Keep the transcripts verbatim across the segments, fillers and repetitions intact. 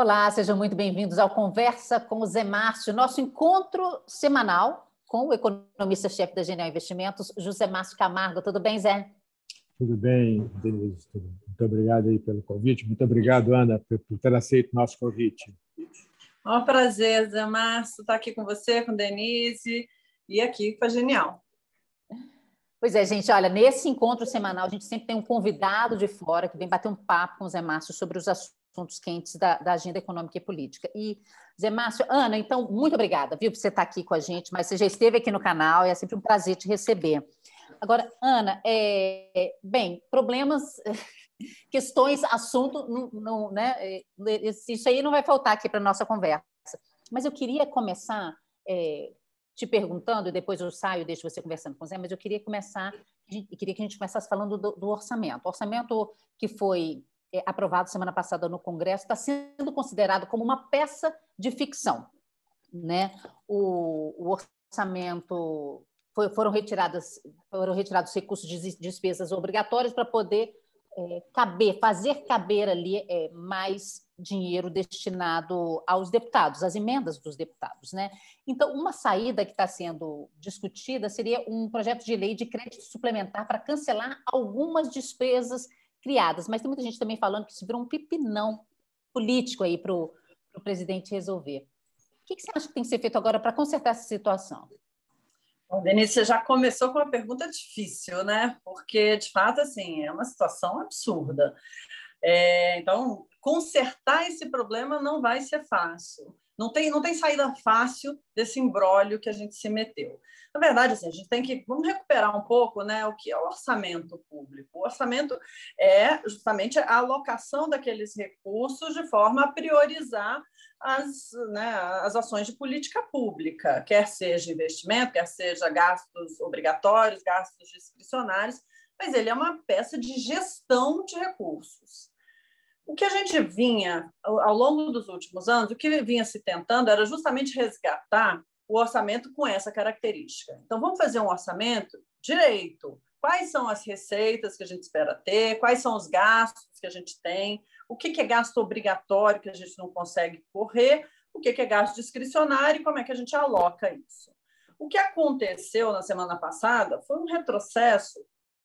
Olá, sejam muito bem-vindos ao Conversa com o Zé Márcio, nosso encontro semanal com o economista-chefe da Genial Investimentos, José Márcio Camargo. Tudo bem, Zé? Tudo bem, Denise. Muito obrigado aí pelo convite. Muito obrigado, Ana, por ter aceito o nosso convite. É um prazer, Zé Márcio, estar aqui com você, com Denise e aqui com a Genial. Pois é, gente, olha, nesse encontro semanal a gente sempre tem um convidado de fora que vem bater um papo com o Zé Márcio sobre os assuntos quentes da, da agenda econômica e política. E, Zé Márcio, Ana, então, muito obrigada, viu, por você estar aqui com a gente, mas você já esteve aqui no canal e é sempre um prazer te receber. Agora, Ana, é, bem, problemas, questões, assunto, não, não, né, isso aí não vai faltar aqui para a nossa conversa. Mas eu queria começar é, te perguntando, e depois eu saio e deixo você conversando com o Zé, mas eu queria começar, eu queria que a gente começasse falando do, do orçamento. O orçamento que foi é, aprovado semana passada no Congresso está sendo considerado como uma peça de ficção, né? O, o orçamento foi, foram retiradas, foram retirados recursos de despesas obrigatórias para poder é, caber, fazer caber ali é, mais dinheiro destinado aos deputados, às emendas dos deputados, né? Então, uma saída que está sendo discutida seria um projeto de lei de crédito suplementar para cancelar algumas despesas criadas, mas tem muita gente também falando que isso virou um pipinão político aí para o presidente resolver. O que, que você acha que tem que ser feito agora para consertar essa situação? Bom, Denise, você já começou com uma pergunta difícil, né? Porque, de fato, assim, é uma situação absurda. É, então, consertar esse problema não vai ser fácil. Não tem, não tem saída fácil desse imbróglio que a gente se meteu. Na verdade, assim, a gente tem que... Vamos recuperar um pouco, né, o que é o orçamento público. O orçamento é justamente a alocação daqueles recursos de forma a priorizar as, né, as ações de política pública, quer seja investimento, quer seja gastos obrigatórios, gastos discricionários, mas ele é uma peça de gestão de recursos. O que a gente vinha, ao longo dos últimos anos, o que vinha se tentando era justamente resgatar o orçamento com essa característica. Então, vamos fazer um orçamento direito. Quais são as receitas que a gente espera ter? Quais são os gastos que a gente tem? O que é gasto obrigatório que a gente não consegue correr? O que é gasto discricionário e como é que a gente aloca isso? O que aconteceu na semana passada foi um retrocesso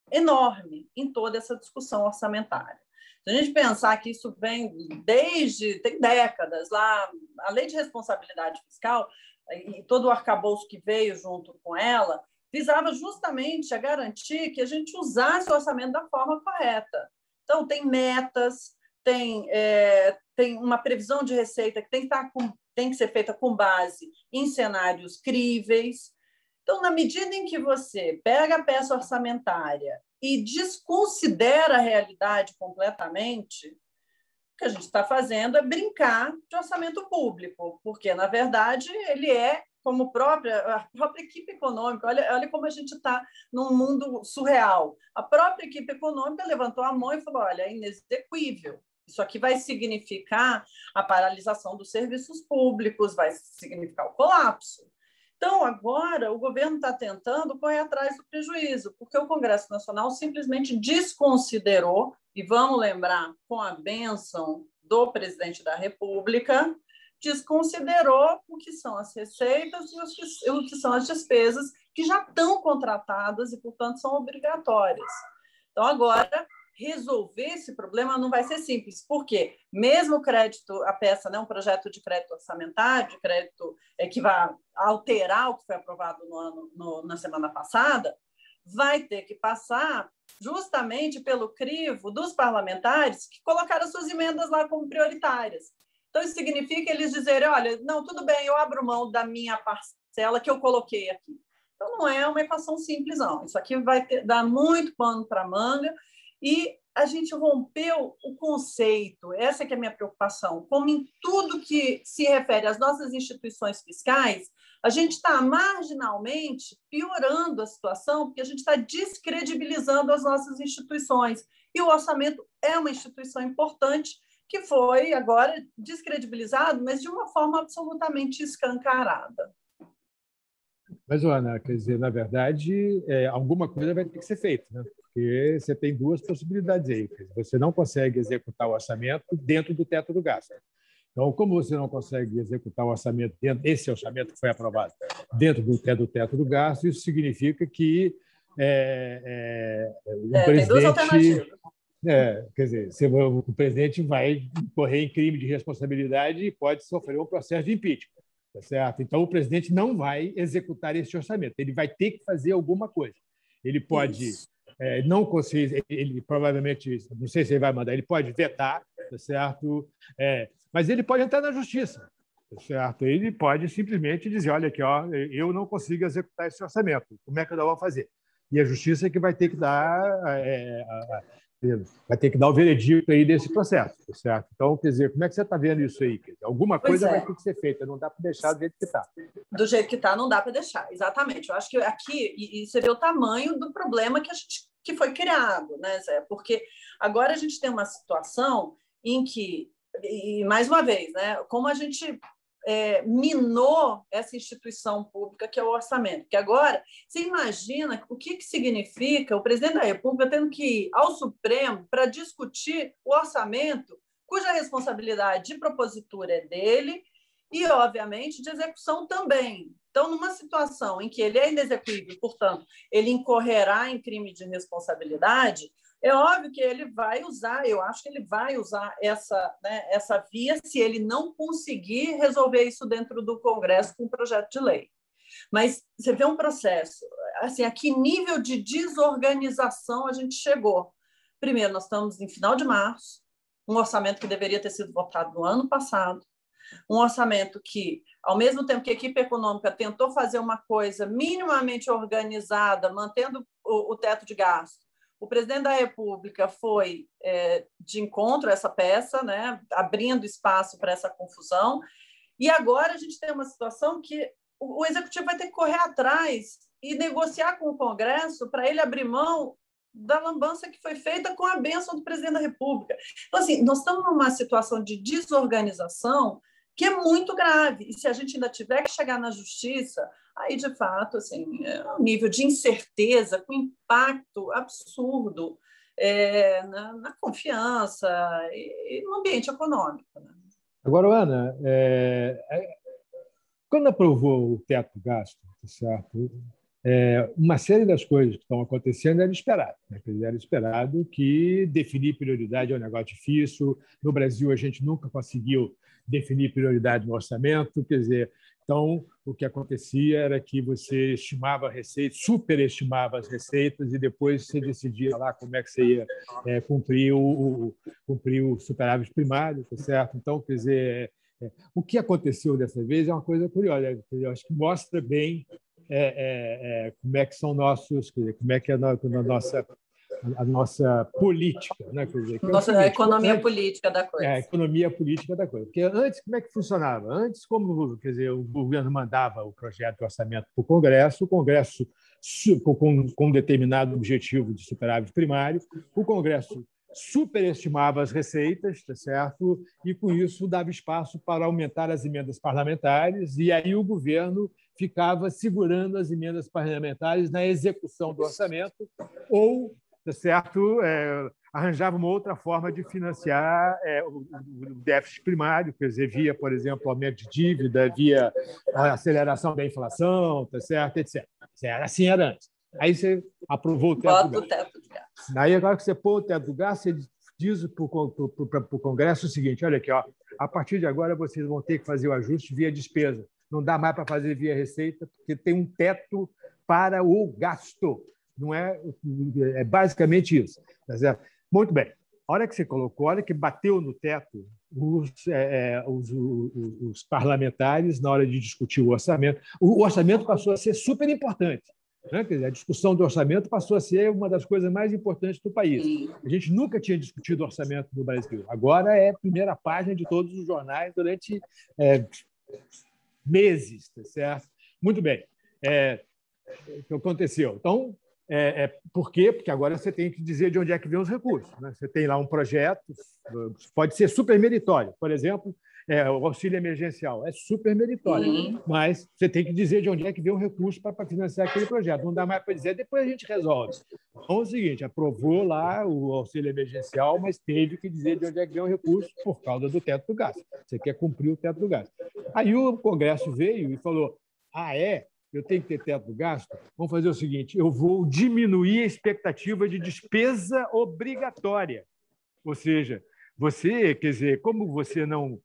enorme em toda essa discussão orçamentária. Se a gente pensar que isso vem desde tem décadas, lá, a Lei de Responsabilidade Fiscal e todo o arcabouço que veio junto com ela, visava justamente a garantir que a gente usasse o orçamento da forma correta. Então, tem metas, tem, é, tem uma previsão de receita que tem que, estar com, tem que ser feita com base em cenários críveis. Então, na medida em que você pega a peça orçamentária e desconsidera a realidade completamente, o que a gente está fazendo é brincar de orçamento público, porque, na verdade, ele é, como própria, a própria equipe econômica, olha, olha como a gente está num mundo surreal. A própria equipe econômica levantou a mão e falou, olha, é inexequível. Isso aqui vai significar a paralisação dos serviços públicos, vai significar o colapso. Então, agora, o governo está tentando correr atrás do prejuízo, porque o Congresso Nacional simplesmente desconsiderou, e vamos lembrar, com a bênção do presidente da República, desconsiderou o que são as receitas e o que são as despesas que já estão contratadas e, portanto, são obrigatórias. Então, agora, resolver esse problema não vai ser simples, porque mesmo o crédito, a peça, né, um projeto de crédito orçamentário, de crédito é, que vai alterar o que foi aprovado no ano, no, na semana passada, vai ter que passar justamente pelo crivo dos parlamentares que colocaram suas emendas lá como prioritárias. Então, isso significa eles dizerem, olha, não, tudo bem, eu abro mão da minha parcela que eu coloquei aqui. Então, não é uma equação simples, não. Isso aqui vai ter, dar muito pano para a manga. E a gente rompeu o conceito, essa que é a minha preocupação, como em tudo que se refere às nossas instituições fiscais, a gente está marginalmente piorando a situação, porque a gente está descredibilizando as nossas instituições. E o orçamento é uma instituição importante que foi agora descredibilizado, mas de uma forma absolutamente escancarada. Mas, Ana, quer dizer, na verdade, é, alguma coisa vai ter que ser feita, né? Porque você tem duas possibilidades aí. Você não consegue executar o orçamento dentro do teto do gasto. Então, como você não consegue executar o orçamento, dentro, esse orçamento que foi aprovado, dentro do teto, do teto do gasto, isso significa que é, é, o é, presidente... Tem duas alternativas. É, quer dizer, se o presidente vai incorrer em crime de responsabilidade e pode sofrer um processo de impeachment. Tá certo? Então, o presidente não vai executar esse orçamento. Ele vai ter que fazer alguma coisa. Ele pode é, não conseguir, ele provavelmente, não sei se ele vai mandar, ele pode vetar, tá certo? É, mas ele pode entrar na justiça, tá certo? Ele pode simplesmente dizer, olha aqui, ó, eu não consigo executar esse orçamento. Como é que eu vou fazer? E a justiça é que vai ter que dar é, a, vai ter que dar o veredicto aí desse processo, certo? Então, quer dizer, como é que você está vendo isso aí? Alguma coisa é. vai ter que ser feita, não dá para deixar do jeito que está. Do jeito que está, não dá para deixar, exatamente. Eu acho que aqui, e você vê o tamanho do problema que, a gente, que foi criado, né, Zé? Porque agora a gente tem uma situação em que, e mais uma vez, né, como a gente é, minou essa instituição pública que é o orçamento, que agora, você imagina o que, que significa o presidente da República tendo que ir ao Supremo para discutir o orçamento, cuja responsabilidade de propositura é dele e, obviamente, de execução também. Então, numa situação em que ele é inexequível, portanto, ele incorrerá em crime de responsabilidade, é óbvio que ele vai usar, eu acho que ele vai usar essa, né, essa via se ele não conseguir resolver isso dentro do Congresso com um projeto de lei. Mas você vê um processo, assim, a que nível de desorganização a gente chegou? Primeiro, nós estamos em final de março, um orçamento que deveria ter sido votado no ano passado, um orçamento que, ao mesmo tempo que a equipe econômica tentou fazer uma coisa minimamente organizada, mantendo o, o teto de gasto, o presidente da República foi é, de encontro a essa peça, né, abrindo espaço para essa confusão, e agora a gente tem uma situação que o, o Executivo vai ter que correr atrás e negociar com o Congresso para ele abrir mão da lambança que foi feita com a bênção do presidente da República. Então, assim, nós estamos numa situação de desorganização que é muito grave, e se a gente ainda tiver que chegar na justiça, aí, de fato, assim, é um nível de incerteza, com impacto absurdo é, na, na confiança e, e no ambiente econômico. Né? Agora, Ana, é, é, quando aprovou o teto gasto, certo? É, uma série das coisas que estão acontecendo era esperado. Né? Era esperado que definir prioridade é um negócio difícil. No Brasil, a gente nunca conseguiu definir prioridade no orçamento. Quer dizer, então, o que acontecia era que você estimava receitas, superestimava as receitas e depois você decidia lá como é que você ia é, cumprir, o, o, cumprir o superávit primário, tá certo? Então, quer dizer, é, o que aconteceu dessa vez é uma coisa curiosa. Eu acho que mostra bem É, é, é, como é que são nossos, quer dizer, como é que é a, a nossa a nossa política, né? Quer dizer, que é nossa, seguinte, a economia antes, política da coisa. É, a economia política da coisa. Porque antes, como é que funcionava? Antes, como quer dizer, o governo mandava o projeto de orçamento para o Congresso, o Congresso com, com um determinado objetivo de superávit primário, o Congresso superestimava as receitas, tá certo? E com isso dava espaço para aumentar as emendas parlamentares, e aí o governo ficava segurando as emendas parlamentares na execução do orçamento ou, tá certo, é, arranjava uma outra forma de financiar é, o, o déficit primário, quer dizer, via, por exemplo, aumento de dívida, via a aceleração da inflação, tá certo, etcétera. Assim era antes. Aí você aprovou o teto do gasto. Aí, agora que você pôs o teto do gasto, você diz para o Congresso o seguinte, olha aqui, ó, a partir de agora vocês vão ter que fazer o ajuste via despesa. Não dá mais para fazer via receita, porque tem um teto para o gasto. Não é, é basicamente isso. Tá certo? Muito bem. A hora que você colocou, a hora que bateu no teto, os, é, os, os, os parlamentares, na hora de discutir o orçamento, o orçamento passou a ser super importante. Né? Quer dizer, a discussão do orçamento passou a ser uma das coisas mais importantes do país. A gente nunca tinha discutido orçamento no Brasil. Agora é a primeira página de todos os jornais durante é, meses, tá certo? Muito bem. É, o que aconteceu? Então, é, é, por quê? Porque agora você tem que dizer de onde é que vem os recursos. Né? Você tem lá um projeto, pode ser super meritório. Por exemplo, é, o auxílio emergencial. É super meritório, uhum. mas você tem que dizer de onde é que vem o recurso para financiar aquele projeto. Não dá mais para dizer, depois a gente resolve. Então é o seguinte, aprovou lá o auxílio emergencial, mas teve que dizer de onde é que vem o recurso por causa do teto do gasto. Você quer cumprir o teto do gasto. Aí o Congresso veio e falou, ah, é? Eu tenho que ter teto do gasto? Vamos fazer o seguinte, eu vou diminuir a expectativa de despesa obrigatória. Ou seja, você, quer dizer, como você não...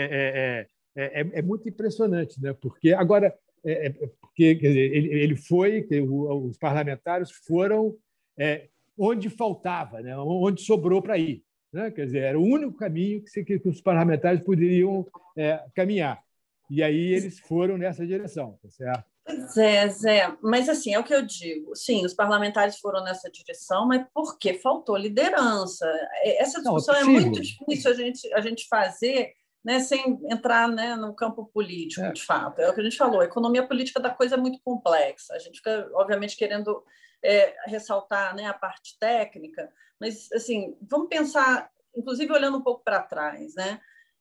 É, é, é, é, é muito impressionante, né? Porque agora, é, é, porque, quer dizer, ele, ele foi, que os parlamentares foram é, onde faltava, né? Onde sobrou para ir. Né? Quer dizer, era o único caminho que, que, que os parlamentares poderiam é, caminhar. E aí eles foram nessa direção, tá certo? Pois é, Zé, mas assim, é o que eu digo. Sim, os parlamentares foram nessa direção, mas por que faltou liderança? Essa discussão Não, é, é muito difícil a gente, a gente fazer, né, sem entrar, né, no campo político, é. de fato. É o que a gente falou, a economia política da coisa é muito complexa. A gente fica, obviamente, querendo é, ressaltar, né, a parte técnica, mas, assim, vamos pensar, inclusive olhando um pouco para trás, né?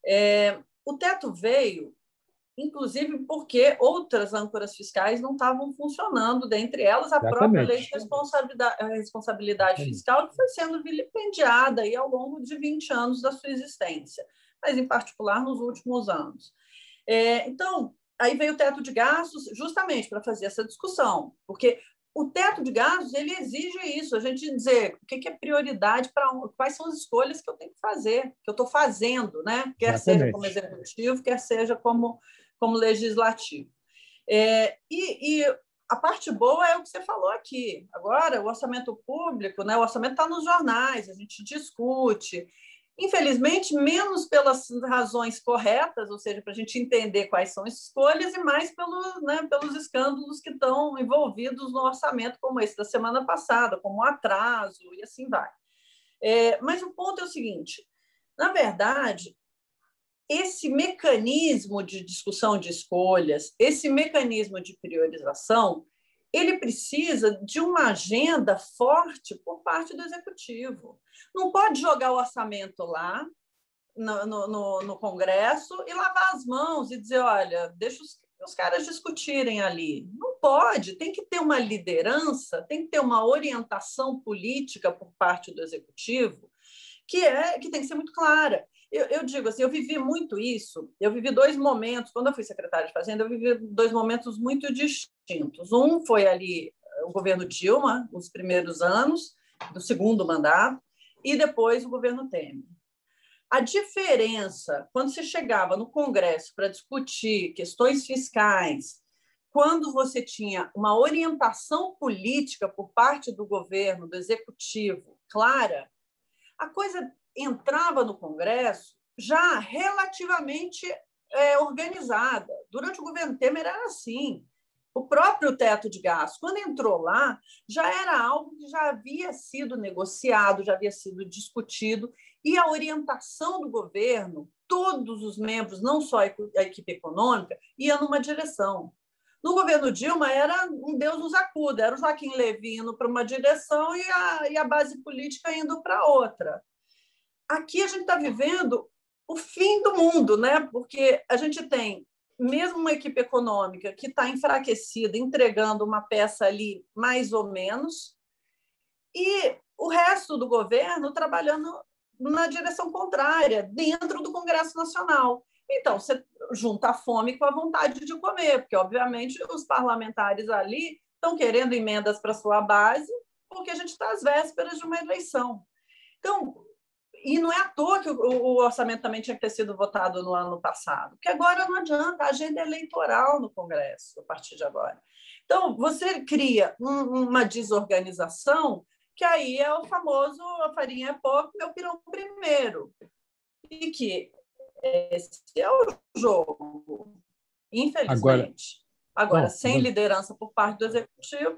É, o teto veio inclusive porque outras âncoras fiscais não estavam funcionando, dentre elas a Exatamente. própria lei de responsabilidade, responsabilidade fiscal, que foi sendo vilipendiada aí ao longo de vinte anos da sua existência, mas, em particular, nos últimos anos. É, então, aí veio o teto de gastos justamente para fazer essa discussão, porque o teto de gastos ele exige isso, a gente dizer o que é prioridade para quais são as escolhas que eu tenho que fazer, que eu estou fazendo, né? Quer Exatamente. seja como executivo, quer seja como como legislativo. É, e, e a parte boa é o que você falou aqui. Agora, o orçamento público, né, o orçamento está nos jornais, a gente discute. Infelizmente, menos pelas razões corretas, ou seja, para a gente entender quais são as escolhas, e mais pelo, né, pelos escândalos que estão envolvidos no orçamento, como esse da semana passada, como o atraso, e assim vai. É, mas o ponto é o seguinte, na verdade, esse mecanismo de discussão de escolhas, esse mecanismo de priorização, ele precisa de uma agenda forte por parte do executivo. Não pode jogar o orçamento lá no, no, no Congresso e lavar as mãos e dizer, olha, deixa os, os caras discutirem ali. Não pode, tem que ter uma liderança, tem que ter uma orientação política por parte do executivo que, é, que tem que ser muito clara. Eu, eu digo assim, eu vivi muito isso, eu vivi dois momentos, quando eu fui secretária de Fazenda, eu vivi dois momentos muito distintos. Um foi ali o governo Dilma, os primeiros anos do segundo mandato, e depois o governo Temer. A diferença, quando você chegava no Congresso para discutir questões fiscais, quando você tinha uma orientação política por parte do governo, do executivo, clara, a coisa entrava no Congresso já relativamente é, organizada. Durante o governo Temer era assim. O próprio teto de gastos, quando entrou lá, já era algo que já havia sido negociado, já havia sido discutido, e a orientação do governo, todos os membros, não só a equipe econômica, ia numa direção. No governo Dilma, era um Deus nos acuda, era o Joaquim Levy indo para uma direção e a, e a base política indo para outra. Aqui a gente está vivendo o fim do mundo, né? Porque a gente tem mesmo uma equipe econômica que está enfraquecida, entregando uma peça ali mais ou menos, e o resto do governo trabalhando na direção contrária, dentro do Congresso Nacional. Então, você junta a fome com a vontade de comer, porque, obviamente, os parlamentares ali estão querendo emendas para a sua base, porque a gente está às vésperas de uma eleição. Então, e não é à toa que o orçamento também tinha que ter sido votado no ano passado, porque agora não adianta, a agenda é eleitoral no Congresso, a partir de agora. Então, você cria um, uma desorganização, que aí é o famoso a farinha é pouco, meu pirão primeiro. E que esse é o jogo, infelizmente. Agora, agora sem vamos... liderança por parte do Executivo,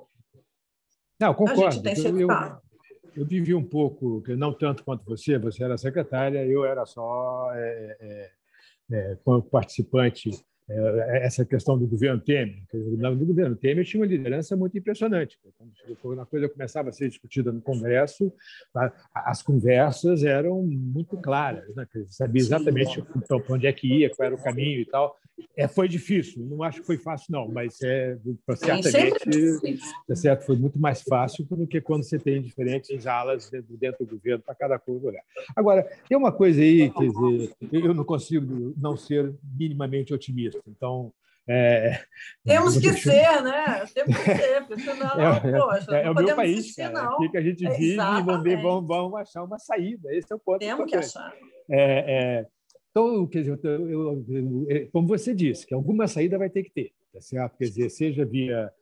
não, concordo. A gente tem eu, eu, eu vivi um pouco, não tanto quanto você, você era secretária, eu era só é, é, é, participante, é, essa questão do governo Temer. No governo Temer tinha uma liderança muito impressionante. Quando a coisa começava a ser discutida no Congresso, as conversas eram muito claras, né? Você sabia exatamente para onde é que ia, qual era o caminho e tal. É, foi difícil, não acho que foi fácil, não, mas é, certamente é certo, foi muito mais fácil do que quando você tem diferentes alas dentro, dentro do governo para cada coisa olhar. Agora, tem uma coisa aí, quer dizer, eu não consigo não ser minimamente otimista, então. É, Temos que ser, né? Temos que ser, porque senão, é, poxa, é, não é o podemos meu país, desistir, cara. não. Aqui que a gente É, vive e vamos, ver, exatamente. vamos, vamos achar uma saída. Esse é o ponto Temos que importante. achar. É, é, então, quer dizer, eu, eu, eu, como você disse, que alguma saída vai ter que ter, tá certo? Quer dizer, seja via,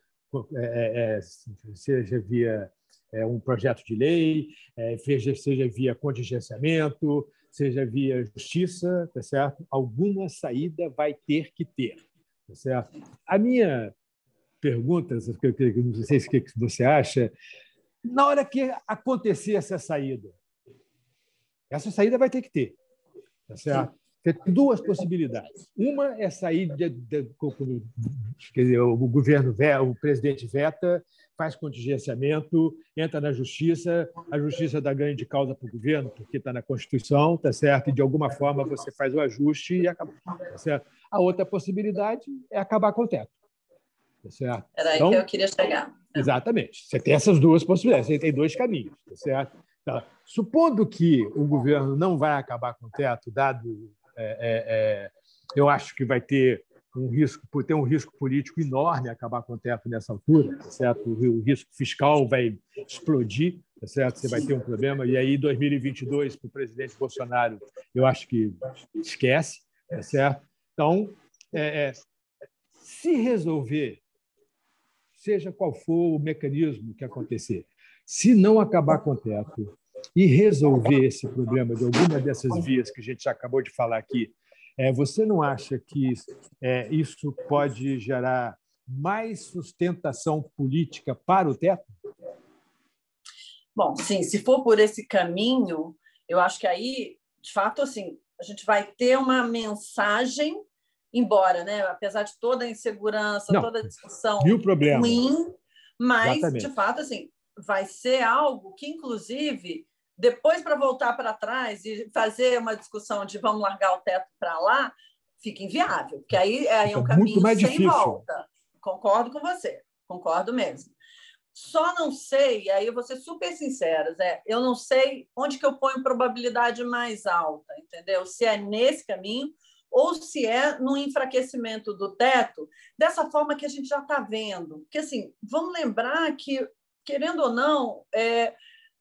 é, é, seja via é, um projeto de lei, é, seja, seja via contingenciamento, seja via justiça, tá certo? Alguma saída vai ter que ter, tá certo? A minha pergunta, não sei o que você acha, na hora que acontecer essa saída, essa saída vai ter que ter, tá certo? Tem duas possibilidades. Uma é sair de, de, de, quer dizer, o governo, o presidente veta, faz contingenciamento, entra na justiça, a justiça dá ganho de causa para o governo, porque está na Constituição, tá certo? E de alguma forma você faz o ajuste e acaba, tá certo? A outra possibilidade é acabar com o teto. Tá certo? Era aí então, que eu queria chegar. Exatamente. Você tem essas duas possibilidades, você tem dois caminhos. Tá certo? Tá. Supondo que o governo não vai acabar com o teto, dado. É, é, é, eu acho que vai ter um risco, ter um risco político enorme acabar com o teto nessa altura, tá certo? O risco fiscal vai explodir, tá certo? Você vai ter um problema. E aí, dois mil e vinte e dois, para o presidente Bolsonaro, eu acho que esquece, tá certo? Então, é, é, se resolver, seja qual for o mecanismo que acontecer, se não acabar com o teto e resolver esse problema de alguma dessas vias que a gente já acabou de falar aqui, é, você não acha que é, isso pode gerar mais sustentação política para o teto? Bom, sim, se for por esse caminho, eu acho que aí, de fato, assim, a gente vai ter uma mensagem, embora, né, apesar de toda a insegurança, não, toda a discussão ruim, mas, Exatamente. de fato, assim, vai ser algo que, inclusive, depois, para voltar para trás e fazer uma discussão de vamos largar o teto para lá, fica inviável, porque aí, aí é um caminho sem difícil. volta. Concordo com você, concordo mesmo. Só não sei, e aí eu vou ser super sincera, Zé, eu não sei onde que eu ponho probabilidade mais alta, entendeu? Se é nesse caminho ou se é no enfraquecimento do teto, dessa forma que a gente já está vendo. Porque, assim, vamos lembrar que, querendo ou não, é,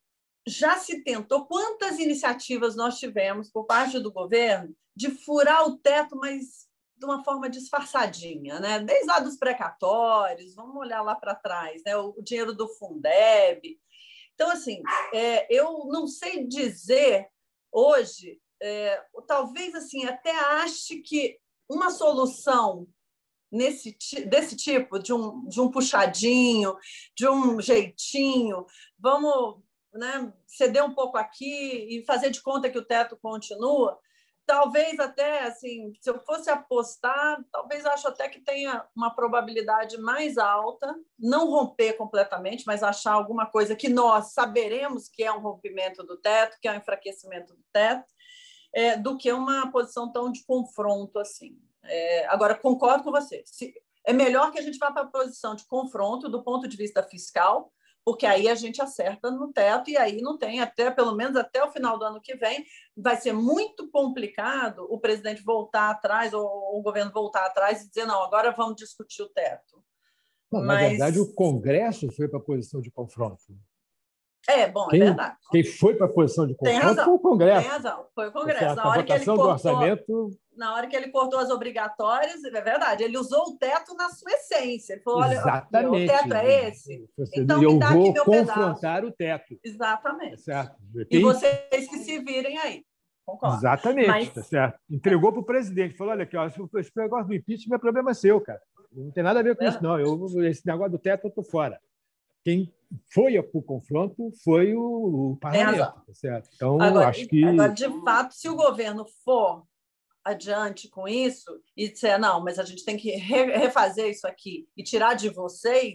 já se tentou, quantas iniciativas nós tivemos por parte do governo de furar o teto, mas de uma forma disfarçadinha, né? Desde lá dos precatórios, vamos olhar lá para trás, né? O dinheiro do Fundeb. Então, assim, é, eu não sei dizer hoje, é, talvez assim até ache que uma solução nesse, desse tipo, de um, de um puxadinho, de um jeitinho, vamos, né, ceder um pouco aqui e fazer de conta que o teto continua. Talvez até, assim, se eu fosse apostar, talvez acho até que tenha uma probabilidade mais alta, não romper completamente, mas achar alguma coisa que nós saberemos que é um rompimento do teto, que é um enfraquecimento do teto, é, do que uma posição tão de confronto assim. É, agora, concordo com você. Se, é melhor que a gente vá para a posição de confronto do ponto de vista fiscal, porque aí a gente acerta no teto e aí não tem, até pelo menos até o final do ano que vem, vai ser muito complicado o presidente voltar atrás ou o governo voltar atrás e dizer, não, agora vamos discutir o teto. Não, Mas... Na verdade, o Congresso foi para a posição de confronto. É, bom, quem, é verdade. Quem foi para a posição de confronto tem razão, foi o Congresso. Tem razão, foi o Congresso. Certo, na hora a votação que ele cortou, do orçamento... Na hora que ele cortou as obrigatórias, é verdade, ele usou o teto na sua essência. Ele falou, olha, Exatamente. o teto é esse? Você, então eu me dá vou aqui meu confrontar pedaço. o teto. Exatamente. Certo. Quem... E vocês que se virem aí. Concordo. Exatamente, Mas... tá certo. Entregou para o presidente, falou, olha aqui, ó, esse negócio do impeachment é problema seu, cara. Não tem nada a ver com é. isso, não. Eu, esse negócio do teto eu estou fora. Quem foi para o confronto foi o, o parlamento, tá certo? Então, agora, acho que... Agora, de fato, se o governo for adiante com isso e disser, não, mas a gente tem que refazer isso aqui e tirar de vocês,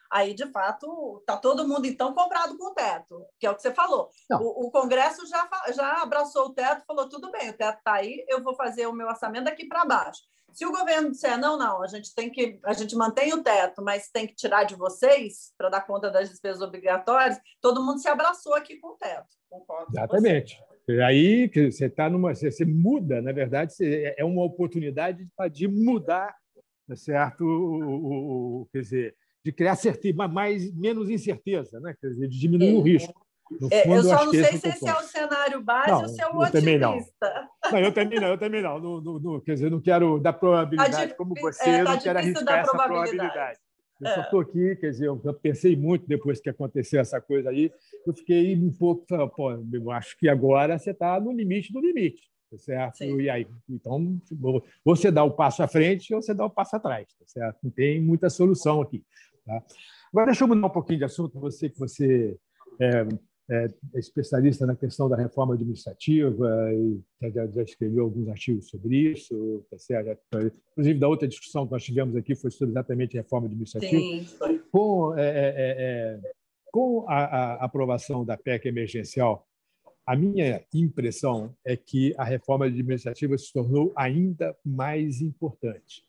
Aí, de fato, está todo mundo, então, comprado com o teto, que é o que você falou. O, o Congresso já, já abraçou o teto, falou, tudo bem, o teto está aí, eu vou fazer o meu orçamento daqui para baixo. Se o governo disser, não, não, a gente tem que, a gente mantém o teto, mas tem que tirar de vocês para dar conta das despesas obrigatórias, todo mundo se abraçou aqui com o teto. Concordo. Exatamente. Aí você está numa. Você muda, na verdade, é uma oportunidade de mudar, certo? O, o, o, quer dizer, de criar certeza, mais, menos incerteza, né? Quer dizer, de diminuir o risco. No fundo, eu só não sei se esse é o cenário base não, ou se é o eu otimista. Também não. Não, eu também não, eu também não. não, não, não quer dizer, eu não quero dar probabilidade tá como você, é, tá eu não quero arriscar essa probabilidade. Eu é. só estou aqui, quer dizer, eu pensei muito depois que aconteceu essa coisa aí, eu fiquei um pouco, pô, eu acho que agora você está no limite do limite, tá certo? Sim. E aí, então, ou você dá o passo à frente ou você dá o passo atrás, tá certo? Não tem muita solução aqui. Tá? Agora, deixa eu mudar um pouquinho de assunto, você que você é, é especialista na questão da reforma administrativa e já, já escreveu alguns artigos sobre isso, tá certo? Inclusive, da outra discussão que nós tivemos aqui foi sobre exatamente a reforma administrativa. Sim, foi. Com, é, é, é, com a, a aprovação da P E C emergencial, a minha impressão é que a reforma administrativa se tornou ainda mais importante,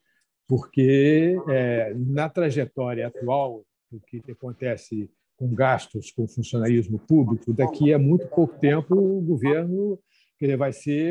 porque é, na trajetória atual, o que acontece com gastos com funcionarismo público, daqui a muito pouco tempo o governo que vai ser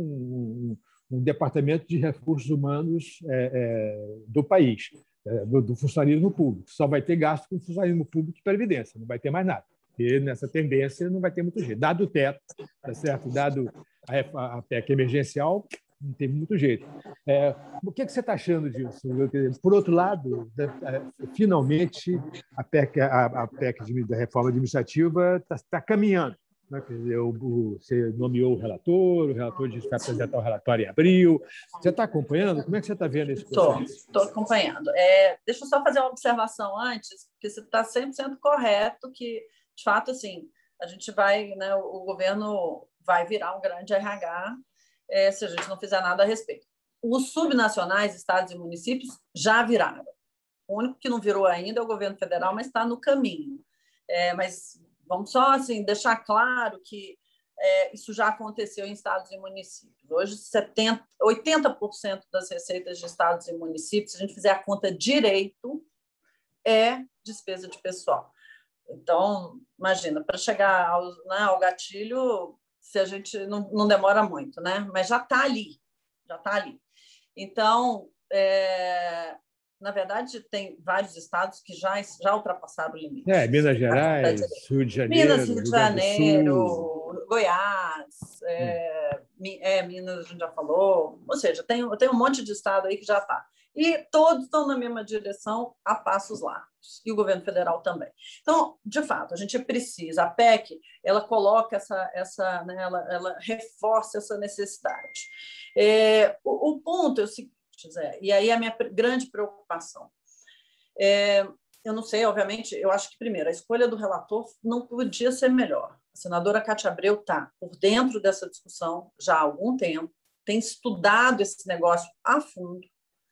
um, um departamento de recursos humanos é, é, do país, é, do, do funcionarismo público. Só vai ter gasto com funcionarismo público e previdência, não vai ter mais nada, porque nessa tendência não vai ter muito jeito. Dado o teto, tá certo? Dado a, a P E C emergencial, não tem muito jeito. É, o que, é que você está achando disso? Por outro lado, finalmente a P E C, a, a P E C da reforma administrativa está tá caminhando. Né? Quer dizer, o, você nomeou o relator, o relator disse que vai apresentar o relatório em abril. Você está acompanhando? Como é que você está vendo esse processo? Estou acompanhando. É, deixa eu só fazer uma observação antes, porque você está cem por cento correto que, de fato, assim, a gente vai, né, o governo vai virar um grande R H É, se a gente não fizer nada a respeito. Os subnacionais, estados e municípios, já viraram. O único que não virou ainda é o governo federal, mas está no caminho. É, mas vamos só assim, deixar claro que é, isso já aconteceu em estados e municípios. Hoje, setenta, oitenta por cento das receitas de estados e municípios, se a gente fizer a conta direito, é despesa de pessoal. Então, imagina, para chegar ao, né, ao gatilho, se a gente não, não demora muito, né? Mas já está ali, já está ali. Então, é, na verdade, tem vários estados que já, já ultrapassaram o limite. É, Minas Gerais, Rio de Janeiro, Minas, Rio de Janeiro, Goiás, é, hum. é, Minas a gente já falou. Ou seja, tem, tem um monte de estado aí que já está. E todos estão na mesma direção a passos largos, e o governo federal também. Então, de fato, a gente precisa, a P E C, ela coloca essa, essa né, ela, ela reforça essa necessidade. É, o, o ponto é o seguinte, Zé, e aí a minha grande preocupação, é, eu não sei, obviamente, eu acho que, primeiro, a escolha do relator não podia ser melhor. A senadora Cátia Abreu está por dentro dessa discussão já há algum tempo, tem estudado esse negócio a fundo,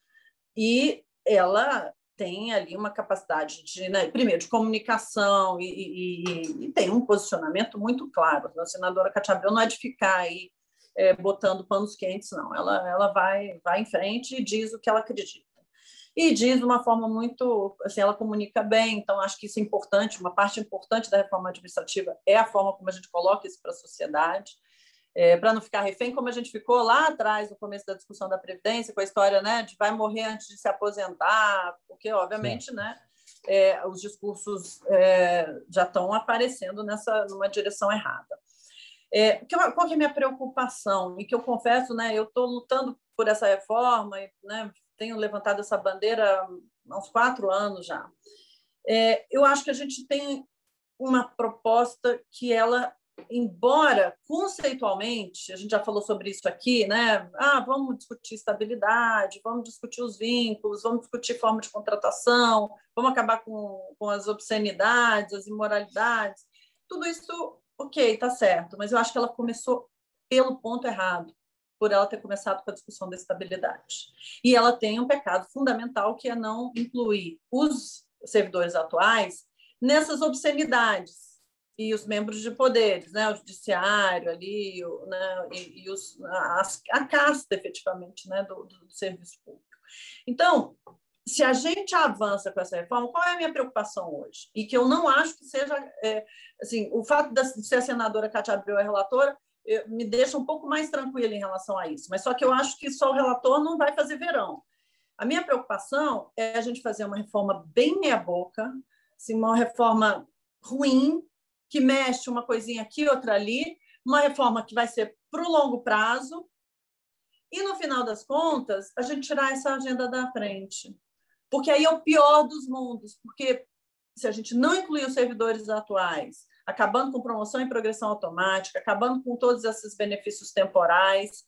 e ela tem ali uma capacidade de, né, primeiro, de comunicação e, e, e tem um posicionamento muito claro. A senadora Cátia Abreu não é de ficar aí é, botando panos quentes, não. Ela, ela vai, vai em frente e diz o que ela acredita. E diz de uma forma muito... Assim, ela comunica bem, então acho que isso é importante. Uma parte importante da reforma administrativa é a forma como a gente coloca isso para a sociedade. É, para não ficar refém, como a gente ficou lá atrás, no começo da discussão da Previdência, com a história, né, de vai morrer antes de se aposentar, porque, obviamente, né, é, os discursos é, já estão aparecendo nessa, numa direção errada. É, qual que é a minha preocupação? E que eu confesso, né, eu estou lutando por essa reforma, e, né, tenho levantado essa bandeira há uns quatro anos já. É, eu acho que a gente tem uma proposta que ela... Embora, conceitualmente, a gente já falou sobre isso aqui, né? Ah, vamos discutir estabilidade, vamos discutir os vínculos, vamos discutir forma de contratação, vamos acabar com, com as obscenidades, as imoralidades. Tudo isso, ok, está certo, mas eu acho que ela começou pelo ponto errado, por ela ter começado com a discussão da estabilidade. E ela tem um pecado fundamental, que é não incluir os servidores atuais nessas obscenidades e os membros de poderes, né, o judiciário ali, né, e, e os, a, a casta, efetivamente, né, do, do serviço público. Então, se a gente avança com essa reforma, qual é a minha preocupação hoje? E que eu não acho que seja... É, assim, o fato de ser a senadora Cátia Abreu a relatora me deixa um pouco mais tranquila em relação a isso, mas só que eu acho que só o relator não vai fazer verão. A minha preocupação é a gente fazer uma reforma bem meia-boca, assim, uma reforma ruim, que mexe uma coisinha aqui, outra ali, uma reforma que vai ser para o longo prazo, e, no final das contas, a gente tirar essa agenda da frente. Porque aí é o pior dos mundos, porque se a gente não incluir os servidores atuais, acabando com promoção e progressão automática, acabando com todos esses benefícios temporais,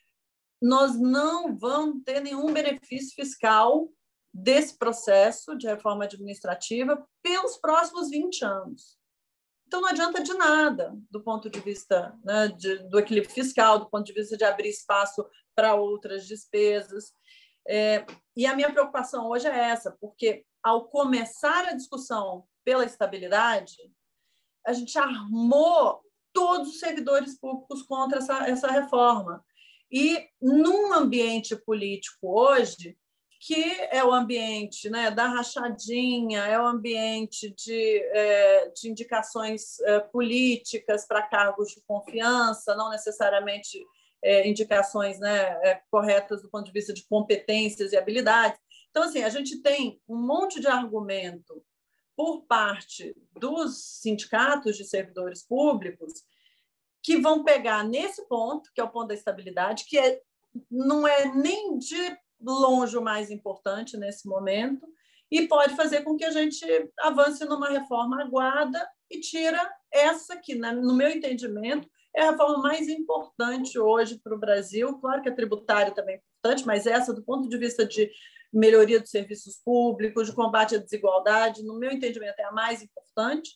nós não vamos ter nenhum benefício fiscal desse processo de reforma administrativa pelos próximos vinte anos. Então, não adianta de nada do ponto de vista, né, de, do equilíbrio fiscal, do ponto de vista de abrir espaço para outras despesas. É, e a minha preocupação hoje é essa, porque, ao começar a discussão pela estabilidade, a gente armou todos os servidores públicos contra essa, essa reforma. E, num ambiente político hoje, que é o ambiente, né, da rachadinha, é o ambiente de, é, de indicações é, políticas para cargos de confiança, não necessariamente é, indicações, né, é, corretas do ponto de vista de competências e habilidades. Então, assim, a gente tem um monte de argumento por parte dos sindicatos de servidores públicos que vão pegar nesse ponto, que é o ponto da estabilidade, que é, não é nem de longe o mais importante nesse momento, e pode fazer com que a gente avance numa reforma aguada e tira essa que, no meu entendimento, é a reforma mais importante hoje para o Brasil. Claro que a tributária também é importante, mas essa, do ponto de vista de melhoria dos serviços públicos, de combate à desigualdade, no meu entendimento, é a mais importante.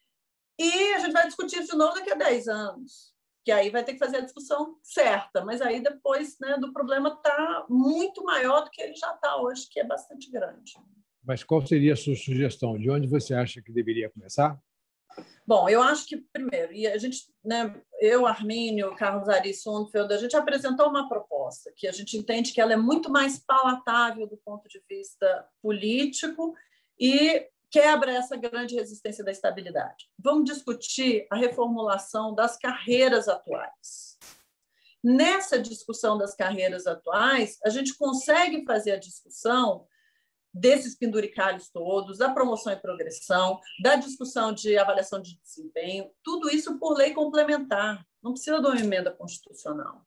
E a gente vai discutir isso de novo daqui a dez anos. Que aí vai ter que fazer a discussão certa, mas aí depois, né, do problema está muito maior do que ele já está hoje, que é bastante grande. Mas qual seria a sua sugestão? De onde você acha que deveria começar? Bom, eu acho que, primeiro, e a gente, né, eu, Armínio, Carlos Ari Sundfeld, a gente apresentou uma proposta que a gente entende que ela é muito mais palatável do ponto de vista político e quebra essa grande resistência da estabilidade. Vamos discutir a reformulação das carreiras atuais. Nessa discussão das carreiras atuais, a gente consegue fazer a discussão desses penduricalhos todos, da promoção e progressão, da discussão de avaliação de desempenho, tudo isso por lei complementar, não precisa de uma emenda constitucional.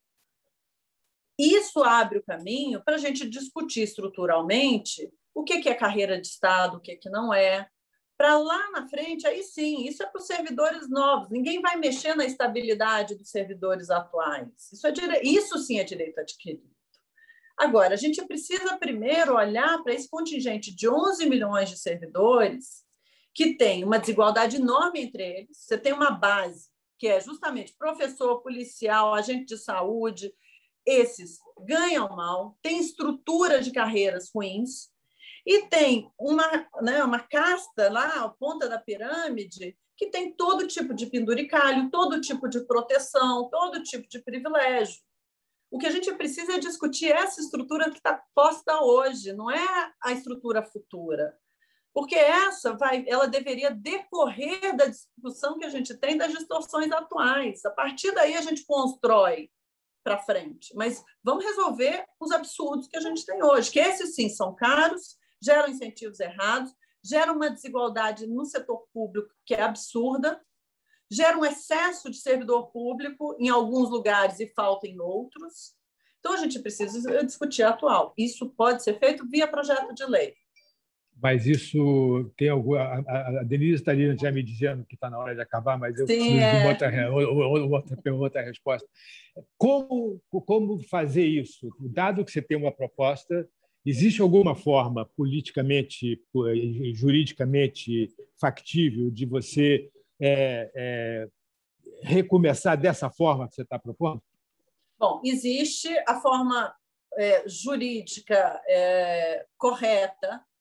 Isso abre o caminho para a gente discutir estruturalmente o que é carreira de Estado, o que não é, para lá na frente, aí sim, isso é para os servidores novos, ninguém vai mexer na estabilidade dos servidores atuais, isso, é dire... isso sim é direito adquirido. Agora, a gente precisa primeiro olhar para esse contingente de onze milhões de servidores que tem uma desigualdade enorme entre eles, você tem uma base que é justamente professor, policial, agente de saúde, esses ganham mal, tem estrutura de carreiras ruins, e tem uma, né, uma casta lá, a ponta da pirâmide, que tem todo tipo de penduricalho, todo tipo de proteção, todo tipo de privilégio. O que a gente precisa é discutir essa estrutura que está posta hoje, não é a estrutura futura. Porque essa vai, ela deveria decorrer da discussão que a gente tem das distorções atuais. A partir daí a gente constrói para frente. Mas vamos resolver os absurdos que a gente tem hoje, que esses sim são caros, geram incentivos errados, geram uma desigualdade no setor público que é absurda, gera um excesso de servidor público em alguns lugares e falta em outros. Então, a gente precisa discutir a atual. Isso pode ser feito via projeto de lei. Mas isso tem algum... A Denise estaria já me dizendo que está na hora de acabar, mas eu Sim, preciso é... de uma outra, outra pergunta, outra resposta. Como, como fazer isso? Dado que você tem uma proposta, existe alguma forma politicamente, juridicamente factível de você é, é, recomeçar dessa forma que você está propondo? Bom, existe a forma é, jurídica é, correta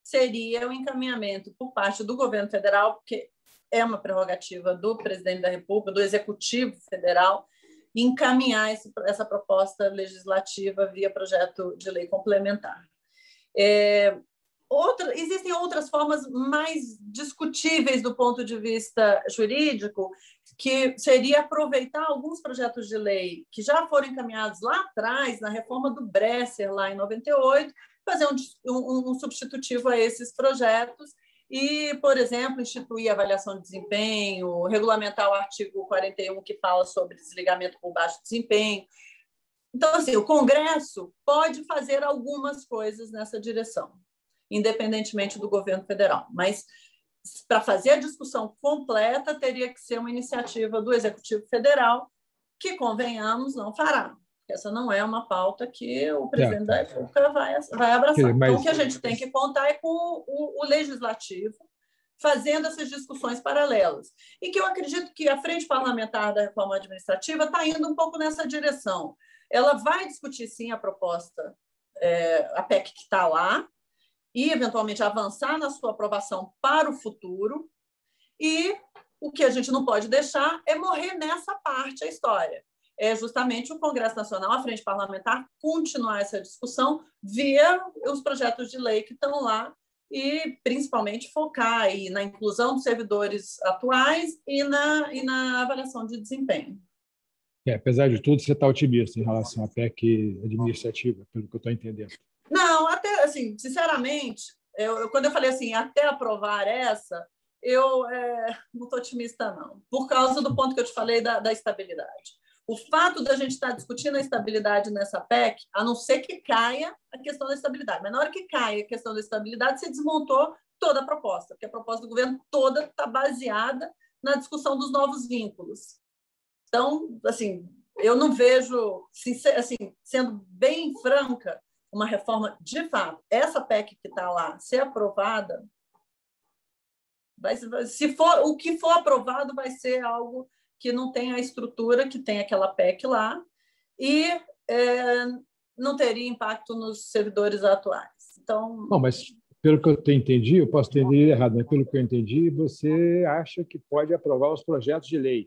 seria o encaminhamento por parte do governo federal, porque é uma prerrogativa do presidente da República, do Executivo Federal, encaminhar esse, essa proposta legislativa via projeto de lei complementar. É, outra, existem outras formas mais discutíveis do ponto de vista jurídico, que seria aproveitar alguns projetos de lei que já foram encaminhados lá atrás, na reforma do Bresser, lá em noventa e oito, fazer um, um, um substitutivo a esses projetos e, por exemplo, instituir avaliação de desempenho, regulamentar o artigo quarenta e um, que fala sobre desligamento por baixo desempenho. Então, assim, o Congresso pode fazer algumas coisas nessa direção, independentemente do governo federal, mas para fazer a discussão completa teria que ser uma iniciativa do Executivo Federal, que, convenhamos, não fará. Essa não é uma pauta que o presidente é. da República vai, vai abraçar. Mas... Então, o que a gente tem que contar é com o, o Legislativo fazendo essas discussões paralelas. E que eu acredito que a Frente Parlamentar da Reforma Administrativa está indo um pouco nessa direção. Ela vai discutir, sim, a proposta, é, a P E C que está lá, e, eventualmente, avançar na sua aprovação para o futuro. E o que a gente não pode deixar é morrer nessa parte a história. É justamente o Congresso Nacional, a Frente Parlamentar, continuar essa discussão via os projetos de lei que estão lá e, principalmente, focar aí na inclusão dos servidores atuais e na, e na avaliação de desempenho. É, apesar de tudo, você está otimista em relação à P E C administrativa, pelo que eu estou entendendo. Não, até, assim, sinceramente, eu, eu, quando eu falei assim, até aprovar essa, eu é, não estou otimista, não, por causa do ponto que eu te falei da, da estabilidade. O fato da gente estar discutindo a estabilidade nessa P E C, a não ser que caia a questão da estabilidade, mas na hora que cai a questão da estabilidade, você desmontou toda a proposta, porque a proposta do governo toda está baseada na discussão dos novos vínculos. Então, assim, eu não vejo, assim, sendo bem franca, uma reforma de fato. Essa P E C que está lá, ser aprovada, vai, se for, o que for aprovado vai ser algo que não tem a estrutura que tem aquela P E C lá e é, não teria impacto nos servidores atuais. Então, Bom, mas pelo que eu entendi, eu posso ter entendido errado, mas pelo que eu entendi, você acha que pode aprovar os projetos de lei?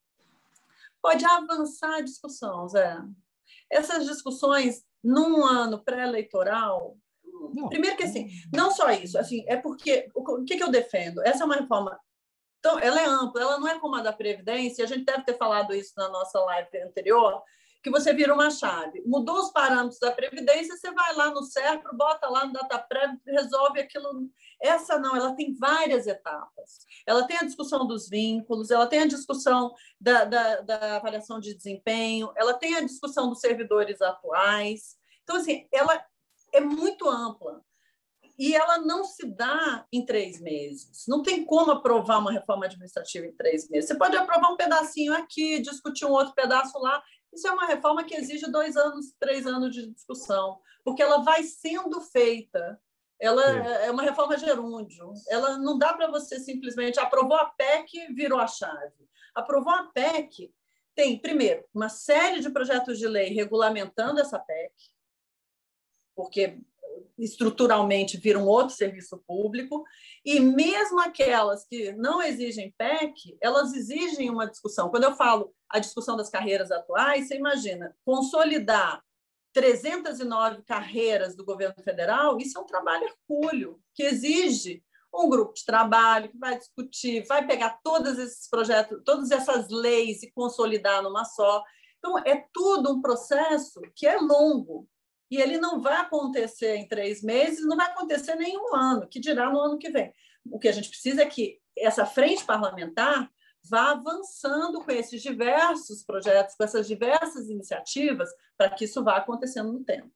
Pode avançar a discussão, Zé. Essas discussões, num ano pré-eleitoral, não. Primeiro que, assim, não só isso, assim, é porque, o que, que eu defendo? Essa é uma reforma, então, ela é ampla, ela não é como a da Previdência, a gente deve ter falado isso na nossa live anterior, que você vira uma chave. Mudou os parâmetros da Previdência, você vai lá no SERPRO, bota lá no DataPrev, resolve aquilo. Essa não, ela tem várias etapas. Ela tem a discussão dos vínculos, ela tem a discussão da, da, da avaliação de desempenho, ela tem a discussão dos servidores atuais. Então, assim, ela é muito ampla. E ela não se dá em três meses. Não tem como aprovar uma reforma administrativa em três meses. Você pode aprovar um pedacinho aqui, discutir um outro pedaço lá. Isso é uma reforma que exige dois anos, três anos de discussão, porque ela vai sendo feita. Ela é, é uma reforma gerúndio. Ela não dá para você simplesmente aprovou a P E C, virou a chave. Aprovou a P E C, tem, primeiro, uma série de projetos de lei regulamentando essa P E C, porque estruturalmente vira um outro serviço público, e mesmo aquelas que não exigem P E C, elas exigem uma discussão. Quando eu falo a discussão das carreiras atuais, você imagina, consolidar trezentas e nove carreiras do governo federal, isso é um trabalho hercúleo, que exige um grupo de trabalho que vai discutir, vai pegar todos esses projetos, todas essas leis e consolidar numa só. Então, é tudo um processo que é longo, e ele não vai acontecer em três meses, não vai acontecer nem em um ano, que dirá no ano que vem. O que a gente precisa é que essa frente parlamentar vá avançando com esses diversos projetos, com essas diversas iniciativas, para que isso vá acontecendo no tempo.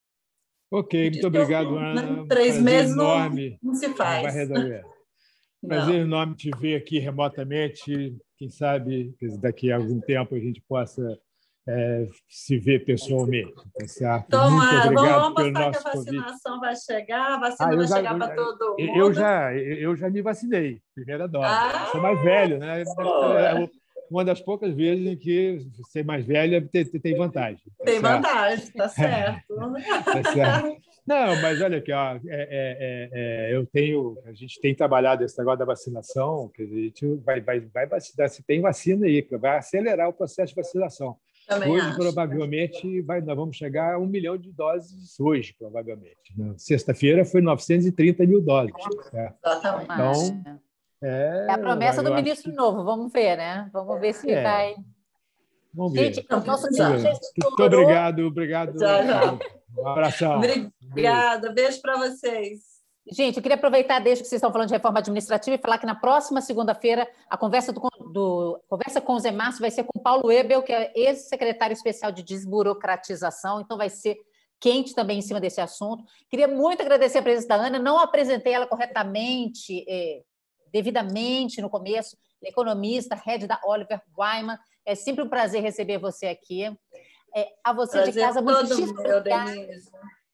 Ok, muito obrigado, Ana. Né? Três meses não, não se faz. Vai resolver. Prazer enorme te ver aqui remotamente. Quem sabe daqui a algum tempo a gente possa é, se ver pessoalmente. Tá certo? Tomara, vamos apostar que a vacinação convite. vai chegar, a vacina ah, vai já, chegar para todo mundo. Eu já, eu já me vacinei, primeira dose. Ah, eu sou mais velho, né? uma das poucas vezes em que ser mais velha tem, tem vantagem. Tá tem certo? vantagem, tá certo. Tá certo. Não, mas olha aqui, ó, é, é, é, eu tenho, a gente tem trabalhado esse negócio da vacinação, que a gente vai, vai, vai vacinar, se tem vacina aí, que vai acelerar o processo de vacinação. Também hoje, acho. provavelmente, vai, nós vamos chegar a um milhão de doses hoje, provavelmente. Sexta-feira foi novecentos e trinta mil doses. Certo? Exatamente. Então, é, é a promessa do eu ministro que... novo, vamos ver, né? Vamos ver se é. vai... Vamos ver. Gente, o nosso tempo já Muito obrigado, obrigado. Já, já. Um abração. Obrigada, beijo para vocês. Gente, eu queria aproveitar, desde que vocês estão falando de reforma administrativa, e falar que na próxima segunda-feira a conversa, do, do, conversa com o Zé Márcio vai ser com o Paulo Ebel, que é ex-secretário especial de desburocratização, então vai ser quente também em cima desse assunto. Queria muito agradecer a presença da Ana, não apresentei ela corretamente, é, devidamente no começo, economista, head da Oliver Wyman. É sempre um prazer receber você aqui. É, a você prazer de casa, muito meu, Denise.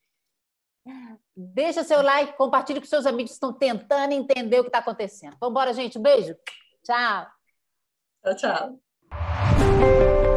Deixa seu like, compartilhe com seus amigos que estão tentando entender o que está acontecendo. Vamos embora, gente. Um beijo. Tchau. Tchau, tchau.